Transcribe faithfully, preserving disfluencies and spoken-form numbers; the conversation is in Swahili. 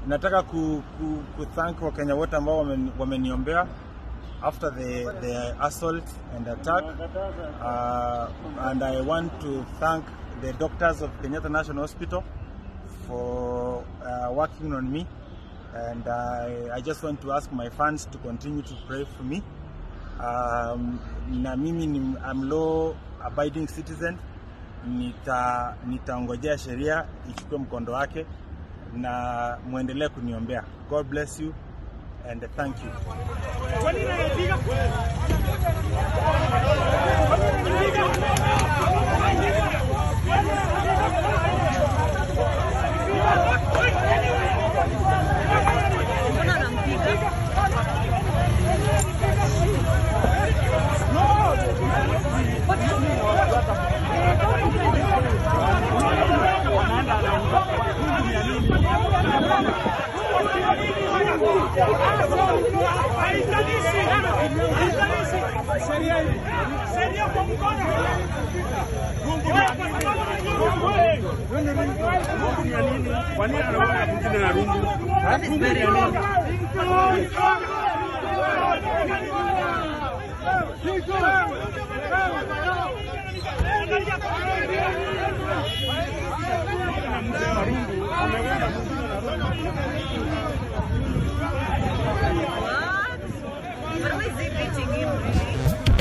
nataka ku, ku, ku thank Wakenya wote ambao wameniombea after the, the assault and attack. Uh, and I want to thank the doctors of Kenyatta National Hospital for uh, working on me. And I, I just want to ask my fans to continue to pray for me. Um, na mimi ni, I'm law abiding citizen. Nita nitaongojea sheria ichukue mkondo wake na muendelee kuniombea. God bless you and thank you. What? What was he beating him?